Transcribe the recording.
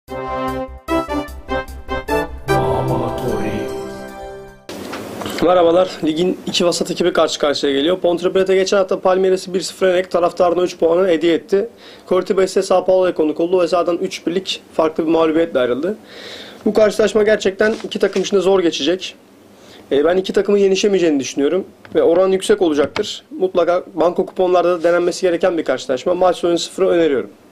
Merhabalar. Ligin iki vasat ekibi karşı karşıya geliyor. Ponte Preta geçen hafta Palmeiras'ı 1-0 yenerek taraftarına 3 puanı hediye etti. Coritiba ise São Paulo'ya konuk oldu ve zaten 3-1'lik farklı bir mağlubiyetle ayrıldı. Bu karşılaşma gerçekten iki takım için de zor geçecek. Ben iki takımın yenişemeyeceğini düşünüyorum. Ve oran yüksek olacaktır. Mutlaka banko kuponlarda da denenmesi gereken bir karşılaşma. Maç sonu 0'ı öneriyorum.